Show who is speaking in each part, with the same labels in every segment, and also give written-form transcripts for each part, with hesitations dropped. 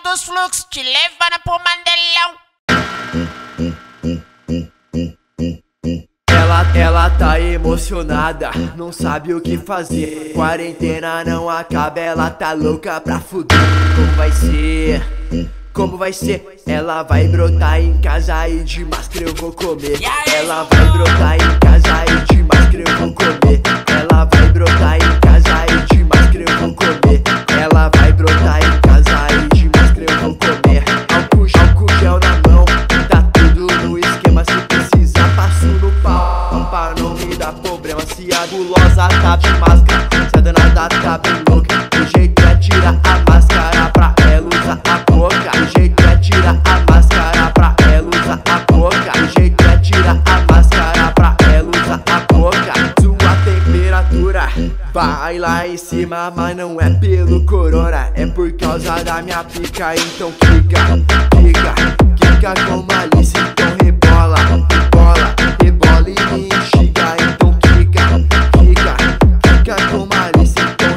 Speaker 1: dos fluxos, te levando pro Mandelão.
Speaker 2: Ela tá emocionada, não sabe o que fazer. Quarentena não acaba, ela tá louca pra fuder. Como vai ser? Como vai ser? Ela vai brotar em casa e de máscara eu vou comer. Ela vai brotar em casa e de máscara eu vou comer. Ela vai brotar em casa e de máscara eu vou comer. Ela vai brotar em casa e de máscara eu vou comer. Álcool gel na mão, tá tudo no esquema. Se precisar passo no pau pra não me dar problema. Se a gulosa tá de máscara, se a danada tá bem louca, o jeito é tirar a máscara pra ela usar a boca. O jeito é tirar a máscara pra ela usar a boca. O jeito é tirar a máscara pra ela usar a boca. Sua temperatura vai lá em cima, mas não é pelo corona, é por causa da minha pica. Então quica com malícia, então rebola e me instiga. Então quica com malícia, então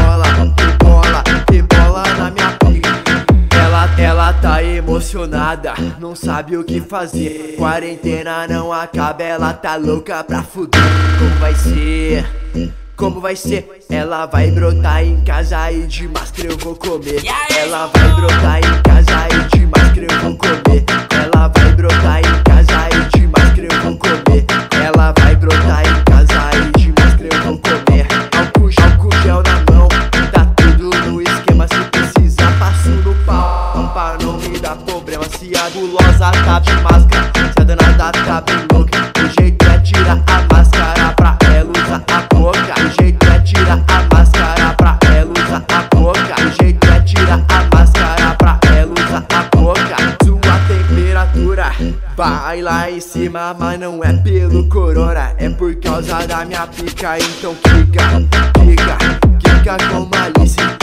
Speaker 2: rebola na minha pica. Ela tá emocionada, não sabe o que fazer. Quarentena não acaba, ela tá louca pra fuder. Como vai ser? Como vai ser? Ela vai brotar em casa e de máscara eu vou comer. Ela vai brotar em casa e de máscara eu vou comer. Ela vai brotar em casa e de máscara eu vou comer. Ela vai brotar em casa e de máscara eu vou comer. Álcool gel na mão, tá tudo no esquema. Se precisar passo no pau pra não me dar problema. Se a gulosa tá de máscara, se a danada tá bem louca, o jeito é tirar a máscara pra ela usar a boca. O jeito é tirar a máscara pra ela usar a boca. O jeito é tirar a máscara pra ela usar a boca. Sua temperatura vai lá em cima, mas não é pelo corona, é por causa da minha pica. Então quica com malícia.